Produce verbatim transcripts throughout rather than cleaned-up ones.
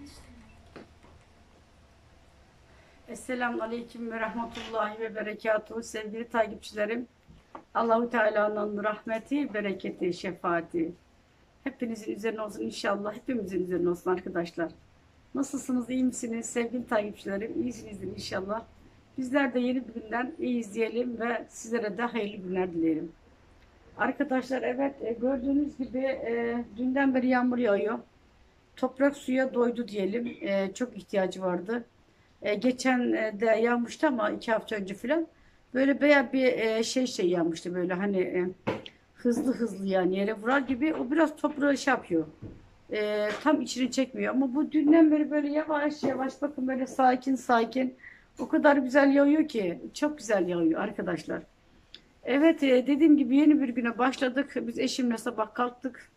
Esselamu Aleyküm ve Rahmetullahi ve Berekatuhu. Sevgili takipçilerim, Allahu Teala'nın rahmeti, bereketi, şefaati hepinizin üzerine olsun inşallah. Hepimizin üzerine olsun arkadaşlar. Nasılsınız, iyi misiniz sevgili takipçilerim? İyisinizdir inşallah. Bizler de yeni bir günden iyiyiz diyelim ve sizlere de hayırlı günler dileyelim. Arkadaşlar, evet, gördüğünüz gibi e, dünden beri yağmur yağıyor. Toprak suya doydu diyelim. E, çok ihtiyacı vardı. E, geçen de yağmıştı ama iki hafta önce falan. Böyle bayağı bir e, şey şey yağmıştı, böyle hani e, hızlı hızlı yani yere vurar gibi. O biraz toprağı şey yapıyor. E, tam içini çekmiyor ama bu dünden beri böyle yavaş yavaş, bakın, böyle sakin sakin. O kadar güzel yağıyor ki. Çok güzel yağıyor arkadaşlar. Evet, e, dediğim gibi yeni bir güne başladık. Biz eşimle sabah kalktık.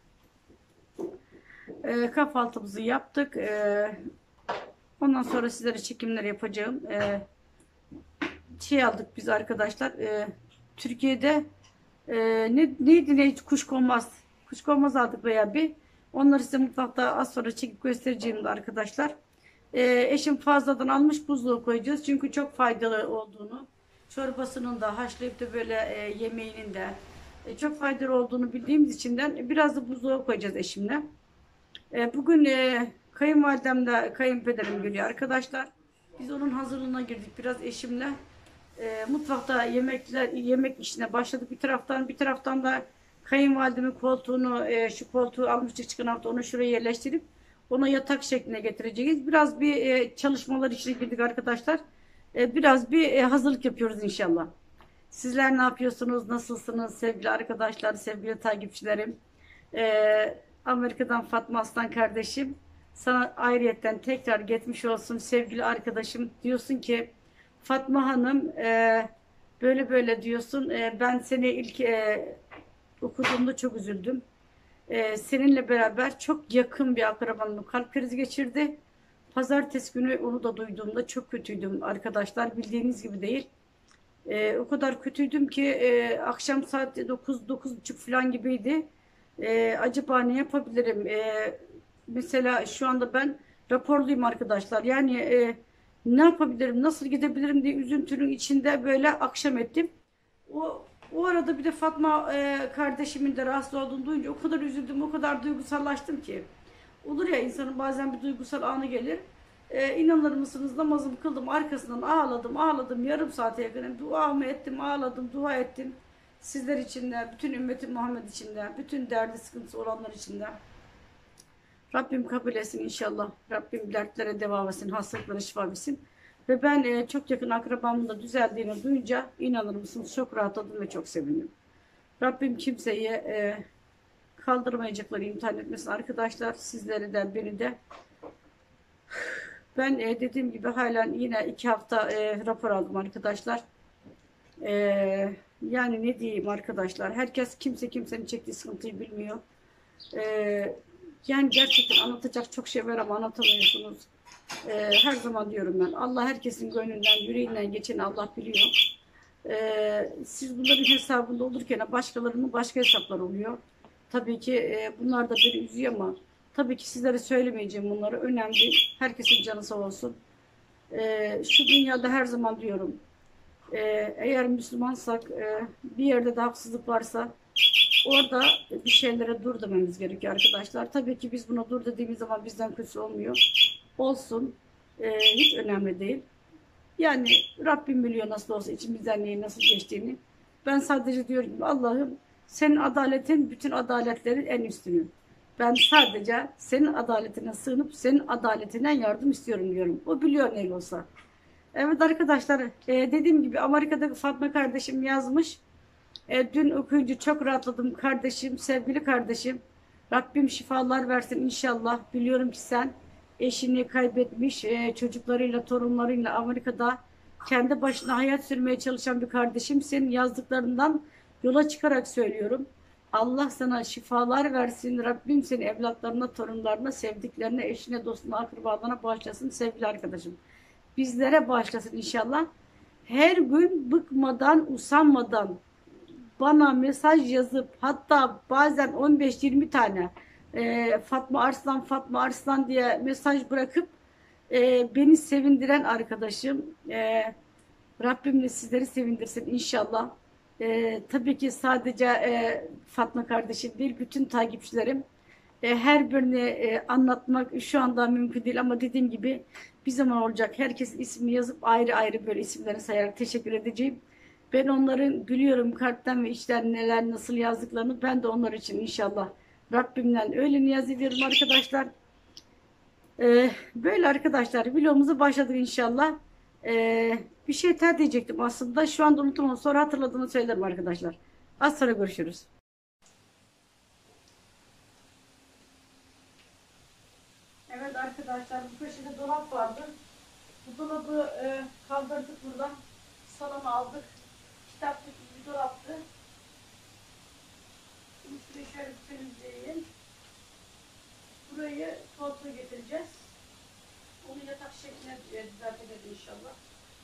E, kahvaltımızı yaptık. E, ondan sonra sizlere çekimler yapacağım. E, şey aldık biz arkadaşlar. E, Türkiye'de e, ne, neydi ne kuşkonmaz. Kuşkonmaz aldık veya bir. Onları size mutlaka az sonra çekip göstereceğim de arkadaşlar. E, eşim fazladan almış, buzluğa koyacağız. Çünkü çok faydalı olduğunu, çorbasının da haşlayıp da böyle e, yemeğinin de e, çok faydalı olduğunu bildiğimiz içinden biraz da buzluğa koyacağız eşimle. E, bugün e, kayınvalidem de kayınpederim geliyor arkadaşlar. Biz onun hazırlığına girdik biraz eşimle. E, mutfakta yemekler yemek işine başladık bir taraftan, bir taraftan da kayınvalidemin koltuğunu, e, şu koltuğu almıştık çıkan hafta, onu şuraya yerleştirip ona yatak şekline getireceğiz. Biraz bir e, çalışmalar içine girdik arkadaşlar. E, biraz bir e, hazırlık yapıyoruz inşallah. Sizler ne yapıyorsunuz? Nasılsınız sevgili arkadaşlar, sevgili takipçilerim? E, Amerika'dan Fatma Aslan kardeşim, sana ayrıyetten tekrar geçmiş olsun sevgili arkadaşım. Diyorsun ki Fatma Hanım, e, böyle böyle diyorsun. E, ben seni ilk e, okuduğumda çok üzüldüm. E, seninle beraber çok yakın bir akrabamın kalp krizi geçirdi. Pazartesi günü onu da duyduğumda çok kötüydüm arkadaşlar. Bildiğiniz gibi değil. E, o kadar kötüydüm ki e, akşam saat dokuz dokuz buçuk falan gibiydi. E, acaba ne yapabilirim? E, mesela şu anda ben raporluyum arkadaşlar. Yani e, ne yapabilirim, nasıl gidebilirim diye üzüntünün içinde böyle akşam ettim. O, o arada bir de Fatma e, kardeşimin de rahatsız olduğunu duyunca o kadar üzüldüm, o kadar duygusallaştım ki. Olur ya, insanın bazen bir duygusal anı gelir. E, inanır mısınız, namazımı kıldım, arkasından ağladım ağladım yarım saate yakın. Duamı ettim, ağladım, dua ettim. Sizler için de, bütün ümmeti Muhammed için de, bütün derdi sıkıntısı olanlar için de. Rabbim kabul etsin inşallah. Rabbim dertlere deva versin, hastalıklara şifa versin. Ve ben e, çok yakın akrabamın da düzeldiğini duyunca, inanır mısınız, çok rahatladım ve çok sevindim. Rabbim kimseyi e, kaldırmayacakları imtihan etmesin arkadaşlar. Sizleri de beni de. Ben e, dediğim gibi halen yine iki hafta e, rapor aldım arkadaşlar. E, yani ne diyeyim arkadaşlar. Herkes, kimse kimsenin çektiği sıkıntıyı bilmiyor. E, yani gerçekten anlatacak çok şey var ama anlatamıyorsunuz. E, her zaman diyorum ben. Allah herkesin gönlünden, yüreğinden geçeni Allah biliyor. E, siz bunların hesabında olurken başkalarının başka hesapları oluyor. Tabii ki e, bunlar da beni üzüyor ama tabii ki sizlere söylemeyeceğim bunları. Önemli değil. Herkesin canı sağ olsun. E, şu dünyada her zaman diyorum. E, eğer Müslümansak, e, bir yerde de haksızlık varsa orada bir şeylere dur dememiz gerekiyor arkadaşlar. Tabii ki biz buna dur dediğimiz zaman bizden kötü olmuyor. Olsun. E, hiç önemli değil. Yani Rabbim biliyor nasıl olsa içimizden neyin nasıl geçtiğini. Ben sadece diyorum ki Allah'ım, senin adaletin bütün adaletlerin en üstünü. Ben sadece senin adaletine sığınıp senin adaletinden yardım istiyorum diyorum. O biliyor neyle olsa. Evet arkadaşlar, e, dediğim gibi Amerika'da Fatma kardeşim yazmış. E, dün okuyunca çok rahatladım kardeşim, sevgili kardeşim. Rabbim şifalar versin inşallah. Biliyorum ki sen eşini kaybetmiş, e, çocuklarıyla, torunlarıyla Amerika'da kendi başına hayat sürmeye çalışan bir kardeşim. Senin yazdıklarından yola çıkarak söylüyorum. Allah sana şifalar versin. Rabbim seni evlatlarına, torunlarına, sevdiklerine, eşine, dostuna, akrabalarına bağışlasın sevgili arkadaşım. Bizlere bağışlasın inşallah. Her gün bıkmadan, usanmadan bana mesaj yazıp, hatta bazen on beş yirmi tane e, Fatma Arslan, Fatma Arslan diye mesaj bırakıp e, beni sevindiren arkadaşım. E, Rabbim de sizleri sevindirsin inşallah. E, tabii ki sadece e, Fatma kardeşim değil, bütün takipçilerim. E, her birini e, anlatmak şu anda mümkün değil ama dediğim gibi bir zaman olacak. Herkesin ismini yazıp ayrı ayrı böyle isimlerini sayarak teşekkür edeceğim. Ben onların gülüyorum kalpten ve içten neler nasıl yazdıklarını, ben de onlar için inşallah Rabbimden öyle niyaz ediyorum arkadaşlar. Ee, böyle arkadaşlar vlogumuza başladık inşallah. Ee, bir şey ter diyecektim aslında. Şu anda unuttum, sonra hatırladığımı söylerim arkadaşlar. Az sonra görüşürüz. Evet arkadaşlar, bu köşede dolap vardı. Bu dolabı e, kaldırdık buradan. Salona aldık. Kitaplık bir dolaptı. Şimdi şurayı şöyle temizleyin. Burayı koltuğa getireceğiz. Onu yatak şekline düzelteceğiz inşallah.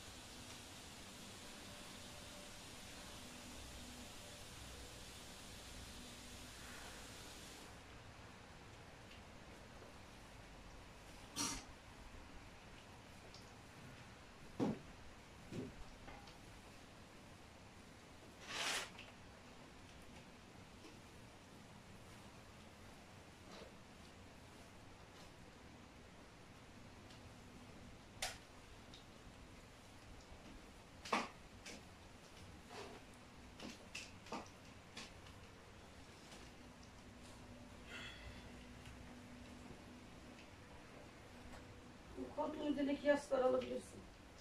Koltuğun üzerindeki yastıkları alabilirsin.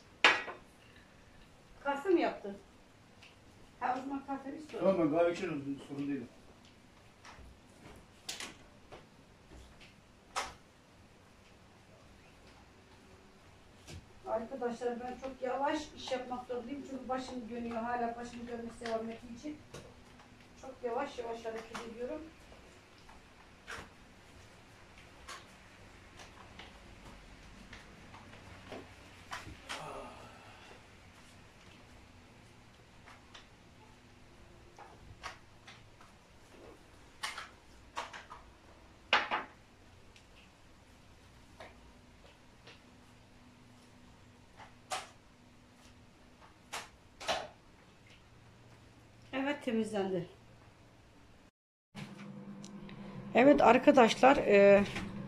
Kahve mi yaptın? Ha, o zaman kahve istiyorum. Tamam, ben kahve içerim, sorun değil. Arkadaşlar ben çok yavaş iş yapmak zorundayım çünkü başım dönüyor, hala başım dönmesi devam ettiği için çok yavaş yavaş hareket ediyorum. Evet, temizlendi. Evet arkadaşlar, e,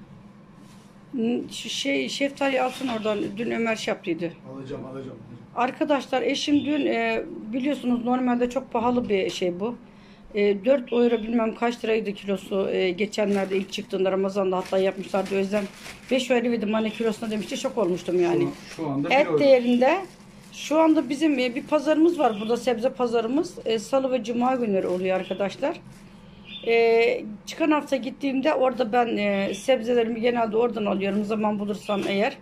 şu şey şeftali alsın oradan, dün Ömer şey yaptıydı. Alacağım, alacağım. Arkadaşlar eşim dün e, biliyorsunuz normalde çok pahalı bir şey bu. E, dört euro bilmem kaç liraydı kilosu, e, geçenlerde ilk çıktığında Ramazan'da hatta yapmışlardı, o yüzden beş euro verdim hani kilosuna demişti, şok olmuştum yani. Şu, şu anda Et euro. değerinde şu anda bizim e, bir pazarımız var burada, sebze pazarımız. E, Salı ve Cuma günleri oluyor arkadaşlar. E, çıkan hafta gittiğimde orada ben e, sebzelerimi genelde oradan alıyorum zaman bulursam eğer.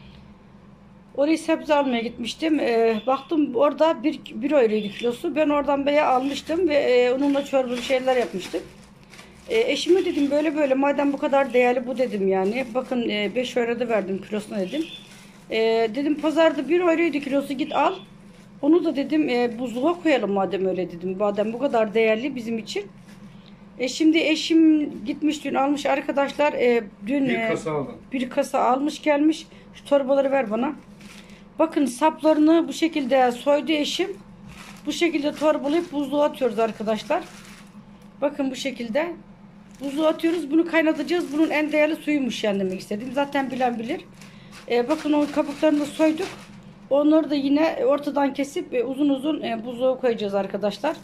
Oraya sebze almaya gitmiştim. E, baktım orada bir, bir euroydu kilosu. Ben oradan beye almıştım ve e, onunla çorba bir şeyler yapmıştık. E, eşime dedim böyle böyle madem bu kadar değerli bu dedim yani. Bakın e, beş euro da verdim kilosuna dedim. E, dedim pazarda bir euroydu kilosu, git al. Onu da dedim e, buzluğa koyalım madem öyle dedim. Madem bu kadar değerli bizim için. E, şimdi eşim gitmiş dün almış arkadaşlar. E, dün Bir e, kasa aldım. bir kasa almış gelmiş. Şu torbaları ver bana. Bakın saplarını bu şekilde soydu eşim. Bu şekilde torbalayıp buzluğa atıyoruz arkadaşlar. Bakın bu şekilde. Buzluğa atıyoruz. Bunu kaynatacağız. Bunun en değerli suyumuş yani demek istedim. Zaten bilen bilir. Ee, bakın o kabuklarını soyduk. Onları da yine ortadan kesip e, uzun uzun e, buzluğa koyacağız arkadaşlar.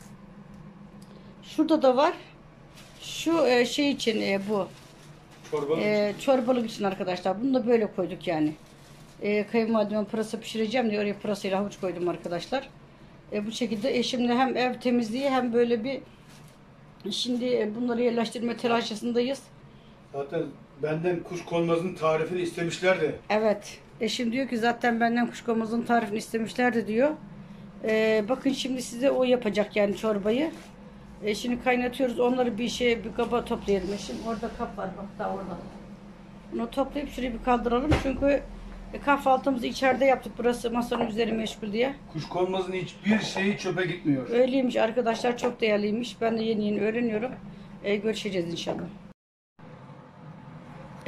Şurada da var. Şu e, şey için e, bu. Çorbalık. E, çorbalık için arkadaşlar. Bunu da böyle koyduk yani. E, kayınvalideme pırasa pişireceğim diye oraya pırasayla havuç koydum arkadaşlar. E, bu şekilde eşimle hem ev temizliği hem böyle bir şimdi bunları yerleştirme telaşındayız. Zaten benden kuşkonmazın tarifini istemişlerdi. Evet. Eşim diyor ki zaten benden kuşkonmazın tarifini istemişlerdi diyor. E, bakın şimdi size o yapacak yani çorbayı. E, şimdi kaynatıyoruz. Onları bir şey bir kaba toplayalım eşim. Orada kap var bak daha orada. Bunu toplayıp şurayı bir kaldıralım çünkü E, kahvaltımızı içeride yaptık. Burası masanın üzeri meşgul diye. Kuşkonmazın hiçbir şeyi çöpe gitmiyor. Öyleymiş arkadaşlar. Çok değerliymiş. Ben de yeni yeni öğreniyorum. E, görüşeceğiz inşallah.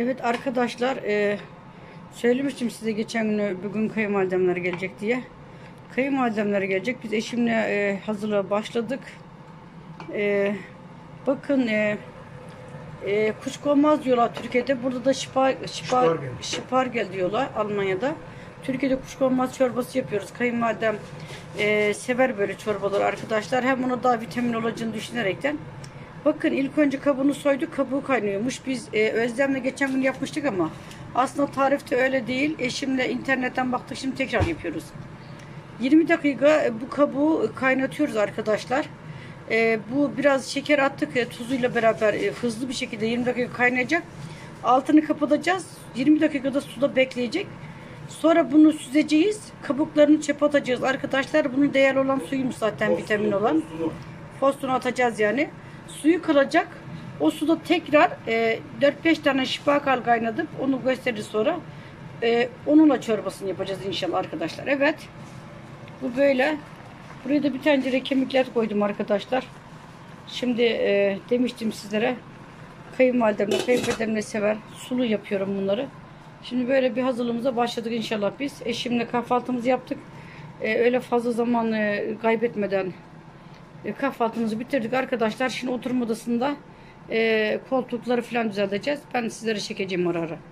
Evet arkadaşlar, e, söylemiştim size geçen gün bugün kayınvalidemler gelecek diye. Kayınvalidemler gelecek. Biz eşimle e, hazırlığa başladık. E, bakın e, e, kuşkonmaz diyorlar Türkiye'de. Burada da şipa, şipa, Şipargel. şipargel diyorlar Almanya'da. Türkiye'de kuşkonmaz çorbası yapıyoruz. Kayınvalidem e, sever böyle çorbaları arkadaşlar. Hem ona daha vitamin olacağını düşünerekten. Bakın ilk önce kabuğunu soyduk. Kabuğu kaynıyormuş. Biz e, Özlem'le geçen gün yapmıştık ama aslında tarifte öyle değil. Eşimle internetten baktık. Şimdi tekrar yapıyoruz. yirmi dakika bu kabuğu kaynatıyoruz arkadaşlar. E, bu biraz şeker attık. E, tuzuyla beraber e, hızlı bir şekilde yirmi dakika kaynayacak. Altını kapatacağız. yirmi dakikada suda bekleyecek. Sonra bunu süzeceğiz. Kabuklarını çöpe atacağız. Arkadaşlar bunun değerli olan suyumuz zaten Fosfunu, vitamin olan. fosfunu. Fosfunu atacağız yani. Suyu kalacak. O suda tekrar e, dört beş tane şipakal kaynadıp onu gösteririz sonra. E, onunla çorbasını yapacağız inşallah arkadaşlar. Evet. Bu böyle. Buraya da bir tencere kemikler koydum arkadaşlar. Şimdi e, demiştim sizlere. Kayınvalidemle, kayınpederimle sever. Sulu yapıyorum bunları. Şimdi böyle bir hazırlığımıza başladık inşallah biz. Eşimle kahvaltımızı yaptık. E, öyle fazla zaman e, kaybetmeden e, kahvaltımızı bitirdik arkadaşlar. Şimdi oturma odasında e, koltukları falan düzelteceğiz. Ben sizlere çekeceğim ara ara.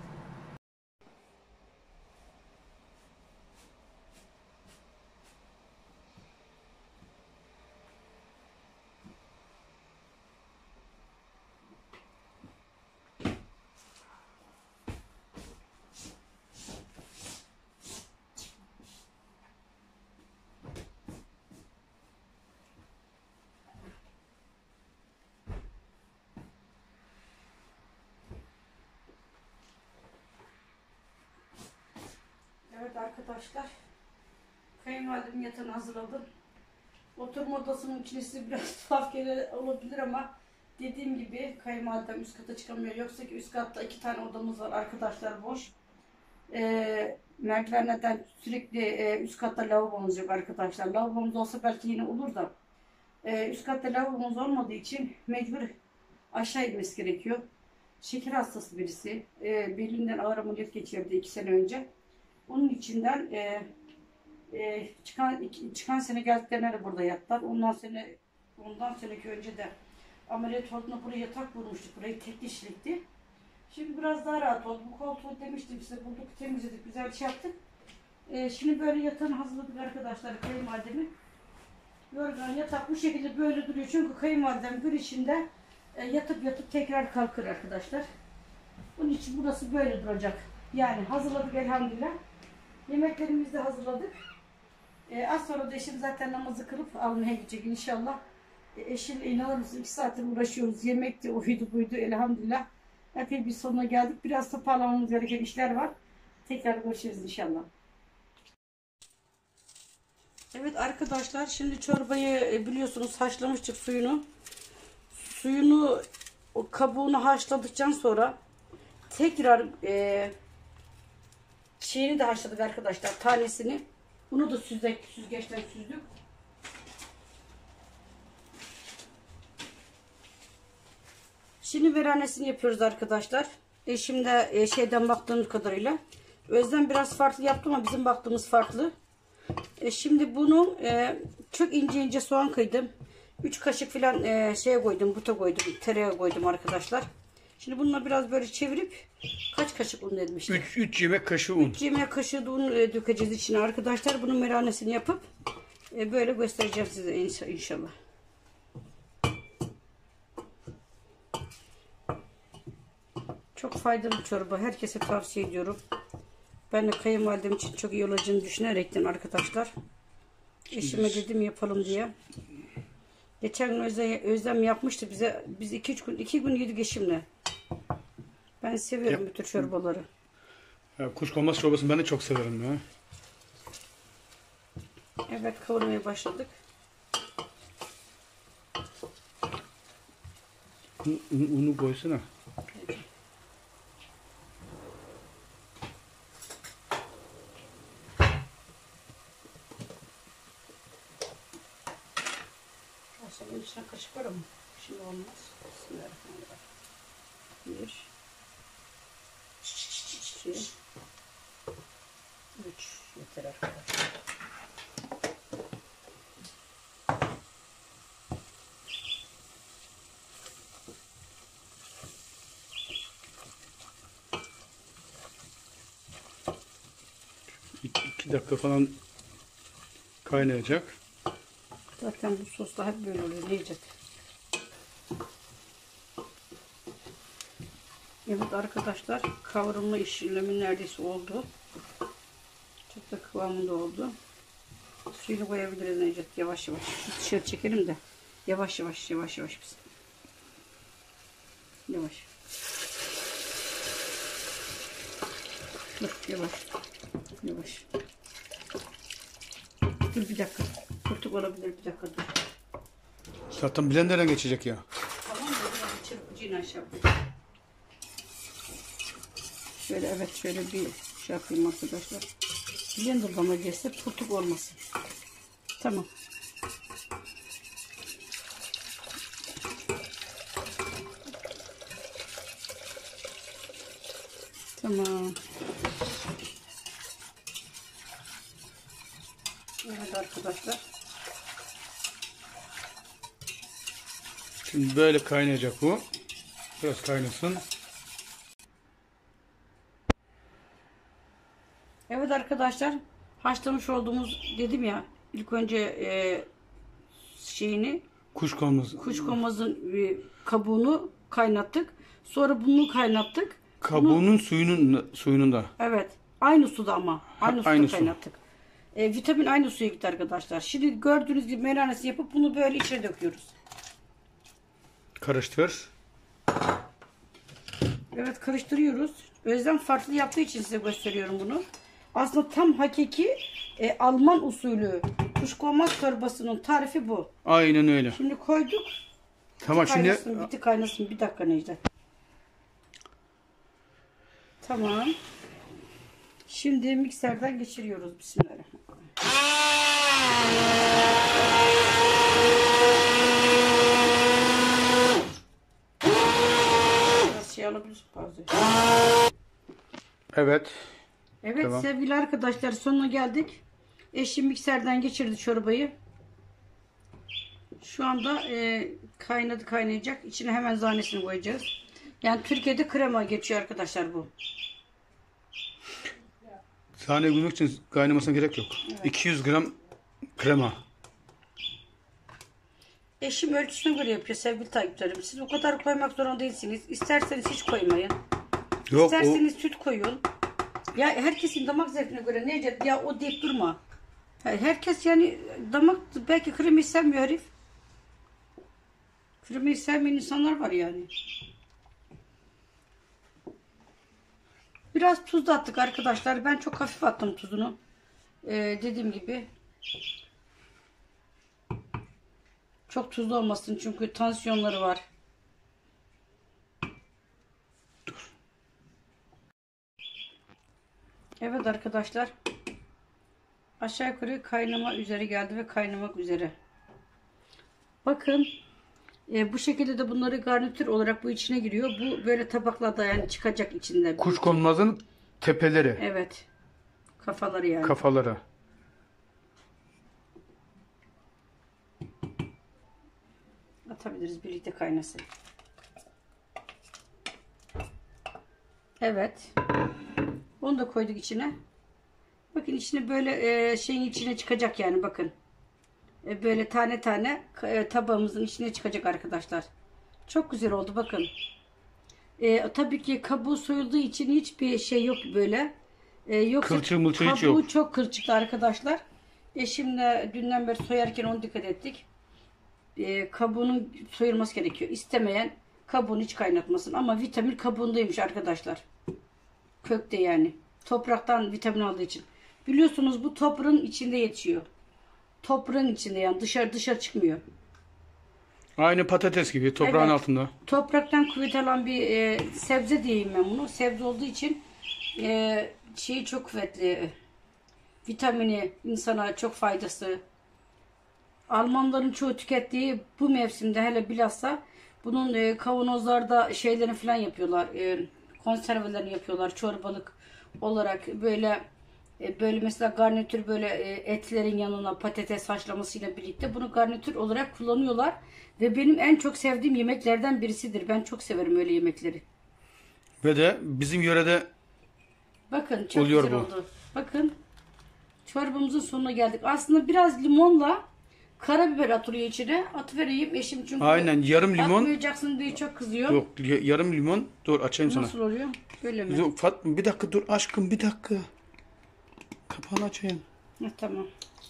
Evet arkadaşlar, kayınvalidemin yatağını hazırladım. Oturma odasının içerisi biraz tuhaf gele olabilir ama dediğim gibi kayınvalidem üst kata çıkamıyor. Yoksa ki üst katta iki tane odamız var arkadaşlar, boş. Ee, merdivenlerden sürekli e, üst katta lavabomuz yok arkadaşlar. Lavabomuz olsa belki yine olur da e, üst katta lavabomuz olmadığı için mecbur aşağı inmesi gerekiyor. Şeker hastası birisi. E, belinden ağır ameliyat geçirdi iki sene önce. Onun içinden e, e, çıkan iki, çıkan sene geldiklerine de burada yattılar. Ondan sene ondan seneki önce de ameliyat olduğunda buraya yatak vurmuştuk. Burayı tek kişilikti. Şimdi biraz daha rahat oldu. Bu koltuğu demiştim size, bulduk, temizledik, güzel bir şey yaptık. E, şimdi böyle yatağını hazırladık arkadaşlar, kayınvalidemi. Yorgan yatak bu şekilde böyle duruyor. Çünkü kayınvalidem gün içinde e, yatıp yatıp tekrar kalkır arkadaşlar. Bunun için burası böyle duracak. Yani hazırladık elhamdülillah. Yemeklerimizi de hazırladık. Ee, az sonra da eşim zaten namazı kılıp almaya gidecek inşallah. Ee, eşimle inanır mısın iki saattir uğraşıyoruz. Yemekti, oydu buydu elhamdülillah. Epey bir sonuna geldik. Biraz toparlamamız gereken işler var. Tekrar görüşürüz inşallah. Evet arkadaşlar, şimdi çorbayı biliyorsunuz haşlamıştık suyunu. Suyunu, o kabuğunu haşladıktan sonra tekrar e, şeyini de haşladık arkadaşlar, tanesini. Bunu da süzdük, süzgeçten süzdük. Şimdi veranesini yapıyoruz arkadaşlar. Eşim de e, şeyden baktığımız kadarıyla. Özlem biraz farklı yaptı ama bizim baktığımız farklı. E, şimdi bunu e, çok ince ince soğan kıydım. üç kaşık falan e, şeye koydum, buta koydum, tereyağı koydum arkadaşlar. Şimdi bununla biraz böyle çevirip kaç kaşık un demiştim? üç yemek kaşığı un. üç yemek kaşığı da un e, dökeceğiz içine arkadaşlar. Bunun meranesini yapıp e, böyle göstereceğim size inşallah. Çok faydalı bir çorba. Herkese tavsiye ediyorum. Ben de kayınvalidem için çok iyi olacağını düşünerekten arkadaşlar. Eşime dedim yapalım diye. Geçen gün Özlem, Özlem yapmıştı bize. Biz iki üç gün iki gün yedik eşimle. Ben seviyorum bu tür çorbaları. Ya, kuşkonmaz çorbasını ben de çok severim ya. Evet, kavurmaya başladık. Un, un, unu koysana. Evet. Aslında içine kaşık var ama şimdi olmaz. Bismillahirrahmanirrahim. Bir. iki, üç yeter arkadaşlar. İki, iki dakika falan kaynayacak. Zaten bu sosla hep böyle oluyor. Ne yiyecek? Evet arkadaşlar, kavrulma işlemi neredeyse oldu. Çok da kıvamında oldu. Suyunu koyabiliriz Necdet, yavaş yavaş. Dışarı çekelim de yavaş yavaş yavaş yavaş biz. Yavaş. Dur yavaş. Yavaş. Dur bir dakika. Kurtuk olabilir, bir dakika dur. Zaten blenderden geçecek ya. Tamam mı? Biraz çırpıcıyla aşağı koy. Şöyle evet şöyle bir şey yapayım arkadaşlar. Blender bana gelse kurtuk olmasın. Tamam. Tamam. Evet arkadaşlar. Şimdi böyle kaynayacak bu. Biraz kaynasın. Evet arkadaşlar. Haşlamış olduğumuz dedim ya ilk önce e, şeyini Kuşkonmaz. kuşkonmazın e, kabuğunu kaynattık. Sonra bunu kaynattık. Kabuğunun Bunu, suyunun suyunun da. evet. Aynı suda ama. Aynı suda aynı su. kaynattık. E, vitamin aynı suya gitti arkadaşlar. Şimdi gördüğünüz gibi meyhanesi yapıp bunu böyle içine döküyoruz. Karıştır. Evet karıştırıyoruz. Özlem farklı yaptığı için size gösteriyorum bunu. Aslında tam hakiki e, Alman usulü kuşkonmaz çorbasının tarifi bu. Aynen öyle. Şimdi koyduk. Tamam şimdi Kaynasın, biti kaynasın. Bir dakika Necdet. Tamam. Şimdi mikserden geçiriyoruz. Bismillahirrahmanirrahim. Biraz şey alabilir. Pardon. evet. Evet Tamam. sevgili arkadaşlar sonuna geldik. Eşim mikserden geçirdi çorbayı. Şu anda e, kaynadı kaynayacak. İçine hemen zanesini koyacağız. Yani Türkiye'de krema geçiyor arkadaşlar bu. Sahne gülmek için kaynamasına gerek yok. Evet. iki yüz gram krema. Eşim ölçüsüne göre yapıyor sevgili takipçilerim. Siz o kadar koymak zorunda değilsiniz. İsterseniz hiç koymayın. Yok İsterseniz süt koyun. Ya herkesin damak zevkine göre ne yiyecek? Ya o deyip durma. Herkes yani damak belki kremayı sevmiyor herif. Kremayı sevmeyen insanlar var yani. Biraz tuz da attık arkadaşlar. Ben çok hafif attım tuzunu. Ee, dediğim gibi. Çok tuzlu olmasın çünkü tansiyonları var. Dur. Evet arkadaşlar. Aşağı yukarı kaynama üzere geldi ve kaynamak üzere. Bakın. E, bu şekilde de bunları garnitür olarak bu içine giriyor. Bu böyle tabaklarda yani çıkacak içinde. Kuşkonmazın tepeleri. Evet. Kafaları yani. Kafaları. Atabiliriz birlikte kaynasın. Evet. Onu da koyduk içine. Bakın içine böyle e, şeyin içine çıkacak yani bakın. E, böyle tane tane e, tabağımızın içine çıkacak arkadaşlar. Çok güzel oldu bakın. E, tabii ki kabuğu soyulduğu için hiçbir şey yok böyle. E, yoksa Kılçığı mılçığı hiç kabuğu yok. çok kılçıklı arkadaşlar. Eşimle dünden beri soyarken onu dikkat ettik. E, kabuğunun soyulması gerekiyor. İstemeyen kabuğunu hiç kaynatmasın. Ama vitamin kabuğundaymış arkadaşlar. Kökte yani. Topraktan vitamin aldığı için. Biliyorsunuz bu toprağın içinde yetişiyor. Toprağın içinde yani dışarı dışarı çıkmıyor. Aynı patates gibi toprağın Evet. altında. Topraktan kuvvet alan bir e, sebze diyeyim ben bunu. Sebze olduğu için e, şeyi çok kuvvetli. Vitamini insana çok faydası. Almanların çoğu tükettiği bu mevsimde hele bilhassa bunun e, kavanozlarda şeylerini falan yapıyorlar. E, konservelerini yapıyorlar çorbalık olarak böyle e, böyle mesela garnitür böyle e, etlerin yanına patates haşlamasıyla birlikte bunu garnitür olarak kullanıyorlar ve benim en çok sevdiğim yemeklerden birisidir. Ben çok severim öyle yemekleri. Ve de bizim yörede Bakın çok oluyor güzel bu. oldu. Bakın çorbamızın sonuna geldik. Aslında biraz limonla karabiber atılıyor içine. Atıvereyim eşim çünkü aynen yarım limon. atmayacaksın diye çok kızıyor. Yok y- yarım limon. Dur açayım sana. Nasıl oluyor? Böyle mi? Dur, Fatma bir dakika dur aşkım bir dakika. Kapağını açayım. Ha, tamam.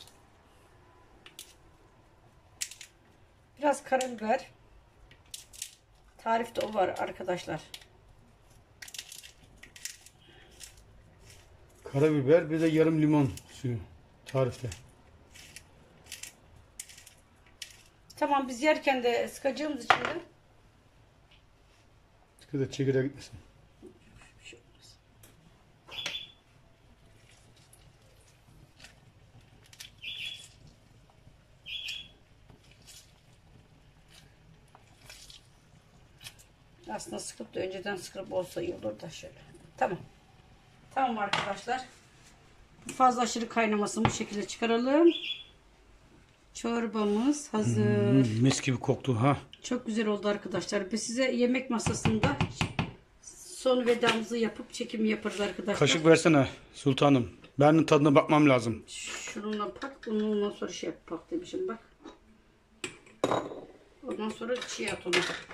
Biraz karabiber. Tarifte o var arkadaşlar. Karabiber bir de yarım limon suyu tarifte. Tamam biz yerken de sıkacağımız için de Dikkat et çekirdeğe gitmesin. bir şey olmaz. Aslında sıkıp da önceden sıkıp olsa iyi olur da şöyle. Tamam. Tamam arkadaşlar. Fazla aşırı kaynamasını bu şekilde çıkaralım. Çorbamız hazır. Hmm, mis gibi koktu ha. Çok güzel oldu arkadaşlar. Biz size yemek masasında son vedamızı yapıp çekim yaparız arkadaşlar. Kaşık versene sultanım. Ben tadına bakmam lazım. Şununla bak. Bunu ondan sonra şey yap bak demişim bak. Ondan sonra çiğ at onu.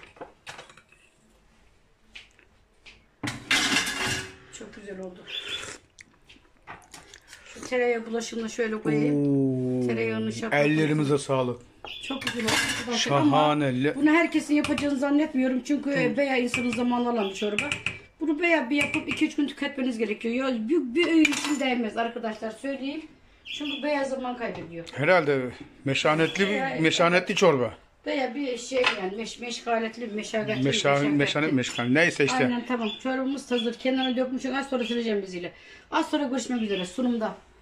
Çok güzel oldu. Şu tereyağı bulaşımını şöyle koyayım. Tereyağını şap- Ellerimize sağlık. Çok güzel oldu arkadaşlar ama Şahane. Le- bunu herkesin yapacağını zannetmiyorum. Çünkü veya insanın zamanı alan bir çorba. Bunu veya bir yapıp iki üç gün tüketmeniz gerekiyor. Ya büyük bir öğün için değmez arkadaşlar söyleyeyim. Çünkü beyaz zaman kaybediyor. Herhalde meşanetli bir meşanetli çorba. Veya bir şey yani meş, meşgaletli, meşakkatli. Meşan, meşanet meşgal. Neyse işte. Aynen tamam. Çorbamız hazır. Kenarına dökmüşüm. Az sonra süreceğim biziyle. Az sonra görüşmek üzere sunumda.